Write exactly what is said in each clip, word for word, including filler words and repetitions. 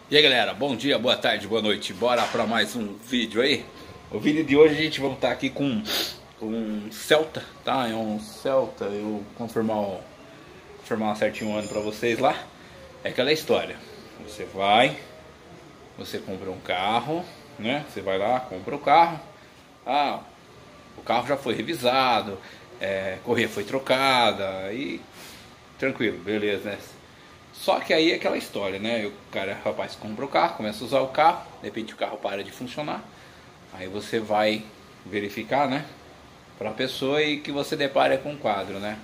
E aí galera, bom dia, boa tarde, boa noite. Bora para mais um vídeo aí. O vídeo de hoje a gente vai estar aqui com, com um Celta, tá? É um Celta, eu confirmar, o- confirmar certinho o ano para vocês lá. É aquela história, você vai, você compra um carro, né? Você vai lá, compra o carro. Ah, o carro já foi revisado, é, correia foi trocada e tranquilo, beleza, né? Só que aí é aquela história, né? O cara, rapaz, compra o carro, começa a usar o carro, de repente o carro para de funcionar. Aí você vai verificar, né? Para a pessoa e que você depara com um quadro, né?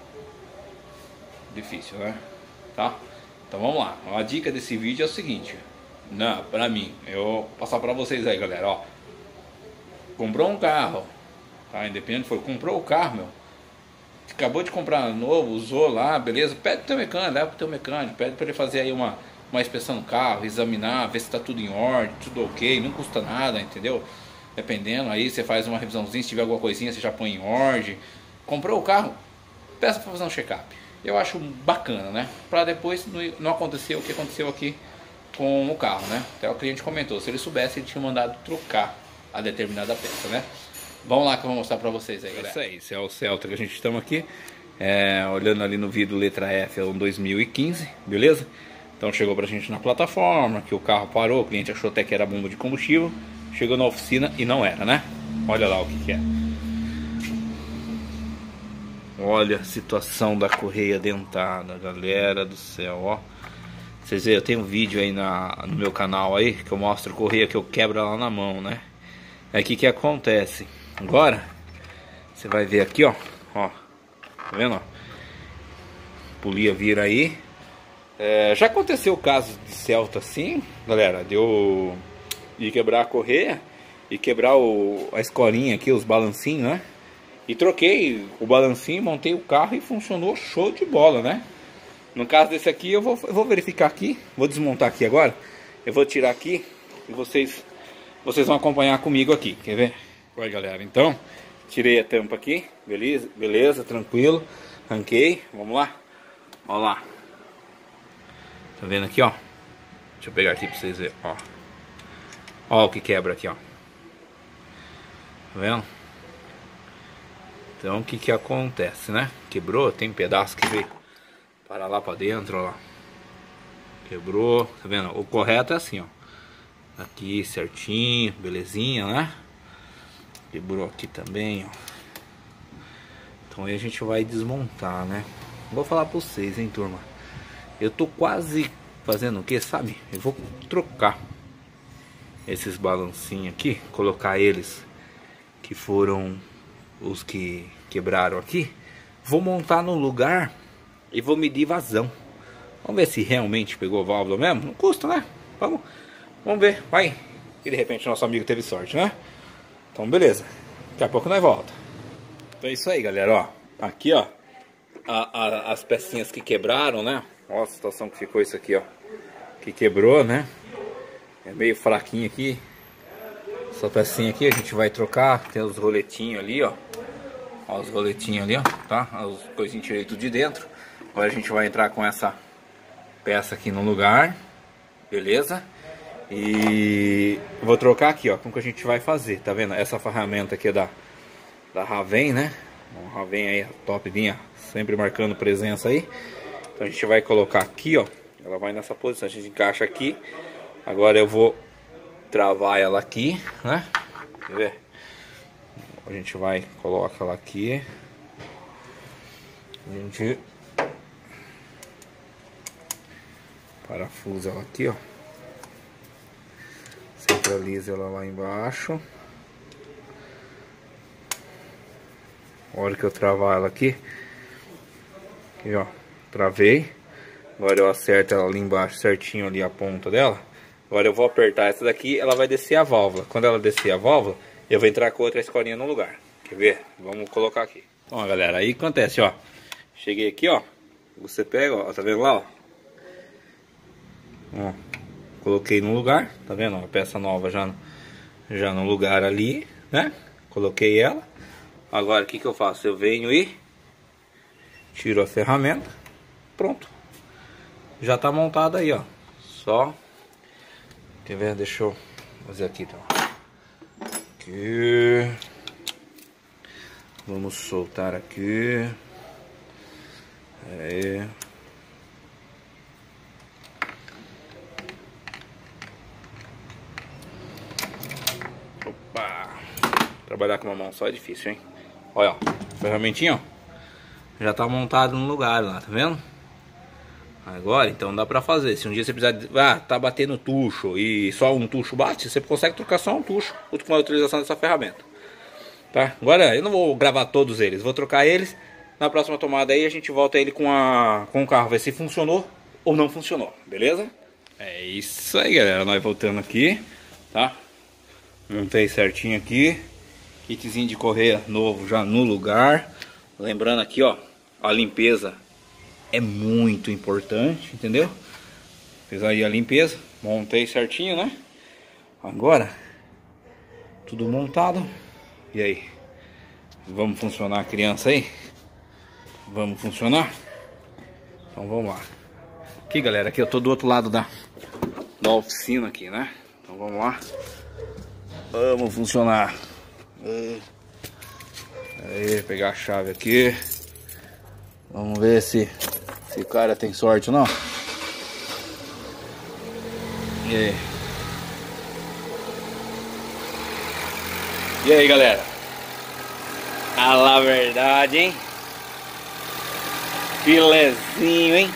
Difícil, né? Tá? Então vamos lá. A dica desse vídeo é o seguinte. Não, pra mim, eu vou passar pra vocês aí, galera, ó. Comprou um carro, tá? Independente foi, comprou o carro, meu. Acabou de comprar novo, usou lá, beleza? Pede pro teu mecânico, leva pro teu mecânico, pede para ele fazer aí uma, uma inspeção no carro, examinar, ver se tá tudo em ordem, tudo ok, não custa nada, entendeu? Dependendo, aí você faz uma revisãozinha, se tiver alguma coisinha, você já põe em ordem. Comprou o carro, peça para fazer um check-up. Eu acho bacana, né? Para depois não acontecer o que aconteceu aqui com o carro, né? Até o cliente comentou, se ele soubesse, ele tinha mandado trocar a determinada peça, né? Vamos lá que eu vou mostrar pra vocês aí, galera. Isso aí, esse é o Celta que a gente estamos aqui. É, olhando ali no vidro, letra F, é um dois mil e quinze, beleza? Então chegou pra gente na plataforma, que o carro parou, o cliente achou até que era bomba de combustível. Chegou na oficina e não era, né? Olha lá o que que é. Olha a situação da correia dentada, galera do céu, ó. Vocês veem, eu tenho um vídeo aí na, no meu canal aí, que eu mostro a correia que eu quebro lá na mão, né? É aqui que acontece. Agora, você vai ver aqui, ó, ó, tá vendo, ó? Polia vira aí. É, já aconteceu o caso de Celta assim, galera, deu de quebrar a correia e quebrar o, a escorinha aqui, os balancinhos, né? E troquei o balancinho, montei o carro e funcionou show de bola, né? No caso desse aqui, eu vou, eu vou verificar aqui, vou desmontar aqui agora. Eu vou tirar aqui e vocês, vocês vão acompanhar comigo aqui, quer ver? Oi galera, então tirei a tampa aqui, beleza, beleza, tranquilo, arranquei, vamos lá, ó lá, tá vendo aqui, ó, deixa eu pegar aqui pra vocês verem, ó, ó o que quebra aqui, ó, tá vendo? Então o que que acontece, né, quebrou, tem pedaço que veio para lá pra dentro, ó, quebrou, tá vendo, o correto é assim, ó, aqui certinho, belezinha, né? Quebrou aqui também, ó. Então aí a gente vai desmontar, né? Vou falar pra vocês, hein, turma. Eu tô quase fazendo o que, sabe? Eu vou trocar esses balancinhos aqui, colocar eles que foram os que quebraram aqui. Vou montar no lugar e vou medir vazão. Vamos ver se realmente pegou válvula mesmo. Não custa, né? Vamos, vamos ver, vai. E de repente nosso amigo teve sorte, né? Então beleza, daqui a pouco nós volta. Então é isso aí, galera, ó. Aqui, ó, a, a, as pecinhas que quebraram, né? Ó a situação que ficou isso aqui, ó. Que quebrou, né? É meio fraquinho aqui. Essa pecinha aqui a gente vai trocar. Tem os roletinhos ali, ó. Ó os roletinhos ali, ó, tá? Os coisinhos tirei tudo de dentro. Agora a gente vai entrar com essa peça aqui no lugar. Beleza? E vou trocar aqui, ó, como que a gente vai fazer, tá vendo? Essa ferramenta aqui é da, da Raven, né? Uma Raven aí, topzinha, sempre marcando presença aí. Então a gente vai colocar aqui, ó. Ela vai nessa posição, a gente encaixa aqui. Agora eu vou travar ela aqui, né? Quer ver? A gente vai, coloca ela aqui. A gente parafusa ela aqui, ó. Centraliza ela lá embaixo. A hora que eu travar ela aqui, aqui ó, travei. Agora eu acerto ela ali embaixo certinho ali a ponta dela. Agora eu vou apertar essa daqui, ela vai descer a válvula. Quando ela descer a válvula, eu vou entrar com outra escorinha no lugar. Quer ver? Vamos colocar aqui. Ó galera, aí acontece, ó. Cheguei aqui, ó. Você pega, ó, tá vendo lá, ó. Ó, coloquei no lugar, tá vendo? A peça nova já, já no lugar ali, né? Coloquei ela. Agora o que que eu faço? Eu venho e tiro a ferramenta. Pronto. Já tá montado aí, ó. Só Quer ver? Deixa eu fazer aqui então. Aqui. Vamos soltar aqui. Aí. Opa! Trabalhar com uma mão só é difícil, hein? Olha, ó, ferramentinha, ó, já tá montado no lugar lá, tá vendo? Agora, então dá pra fazer. Se um dia você precisar, de, ah, tá batendo tucho e só um tucho bate, você consegue trocar só um tucho com a utilização dessa ferramenta, tá? Agora, eu não vou gravar todos eles, vou trocar eles. Na próxima tomada aí a gente volta ele com, a, com o carro, ver se funcionou ou não funcionou, beleza? É isso aí, galera, nós voltando aqui, tá? Montei certinho aqui. Kitzinho de correia novo já no lugar. Lembrando aqui, ó, a limpeza é muito importante, entendeu? Fiz aí a limpeza, montei certinho, né? Agora, tudo montado. E aí? Vamos funcionar a criança aí? Vamos funcionar? Então vamos lá. Aqui, galera, aqui eu tô do outro lado da, da oficina aqui, né? Então vamos lá. Vamos funcionar. Aí, pegar a chave aqui. Vamos ver se, se o cara tem sorte ou não. E aí? E aí, galera? Fala a verdade, hein? Filezinho, hein?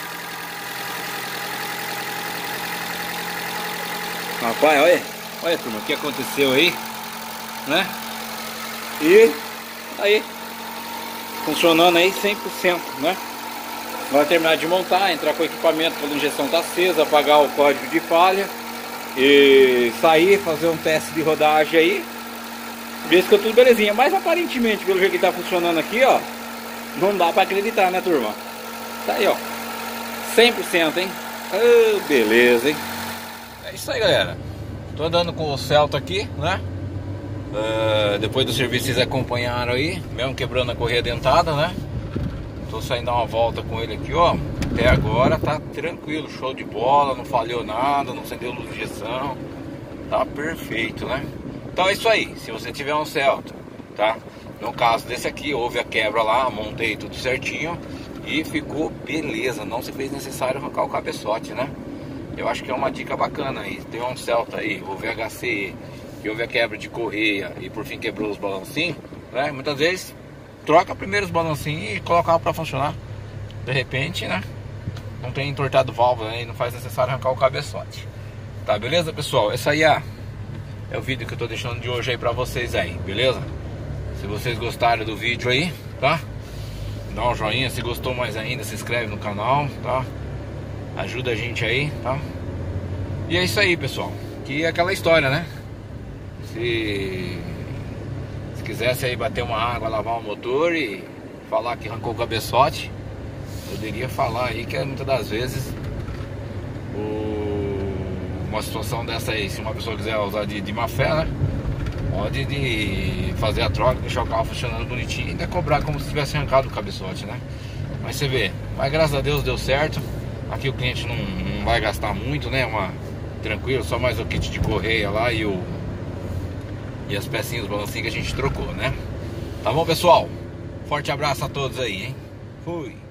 Rapaz, olha. Olha, turma, o que aconteceu aí, né? E aí, funcionando aí cem por cento, né? Vai terminar de montar, entrar com o equipamento quando a injeção tá acesa, apagar o código de falha e sair, fazer um teste de rodagem aí, ver se ficou tudo belezinha. Mas aparentemente, pelo jeito que tá funcionando aqui, ó, não dá pra acreditar, né, turma? Tá aí, ó, cem por cento, hein? Oh, beleza, hein? É isso aí, galera. Tô andando com o Celta aqui, né? Uh, depois do serviço vocês acompanharam aí, mesmo quebrando a correia dentada, né? Tô saindo dar uma volta com ele aqui, ó. Até agora tá tranquilo, show de bola, não falhou nada, não acendeu luz de injeção. Tá perfeito, né? Então é isso aí, se você tiver um Celta, tá? No caso desse aqui, houve a quebra lá, montei tudo certinho e ficou beleza, não se fez necessário arrancar o cabeçote, né? Eu acho que é uma dica bacana aí. Tem um Celta aí, houve H C E, que houve a quebra de correia e por fim quebrou os balancinhos, né? Muitas vezes troca primeiro os balancinhos e coloca para funcionar. De repente, né? Não tem entortado válvula aí, não faz necessário arrancar o cabeçote. Tá, beleza, pessoal? Esse aí é, é o vídeo que eu tô deixando de hoje aí pra vocês aí, beleza? Se vocês gostaram do vídeo aí, tá? Dá um joinha, se gostou mais ainda, se inscreve no canal, tá? Ajuda a gente aí, tá? E é isso aí, pessoal. Que é aquela história, né? Se, se quisesse aí bater uma água, lavar o motor e falar que arrancou o cabeçote, poderia falar aí que muitas das vezes o, uma situação dessa aí, se uma pessoa quiser usar de, de má fé, né? Pode de fazer a troca, deixar o carro funcionando bonitinho e ainda cobrar como se tivesse arrancado o cabeçote, né? Mas você vê, mas graças a Deus deu certo. Aqui o cliente não, não vai gastar muito, né? Uma, tranquilo, só mais o kit de correia lá e o e as pecinhas, os balancinhos que a gente trocou, né? Tá bom, pessoal? Forte abraço a todos aí, hein? Fui!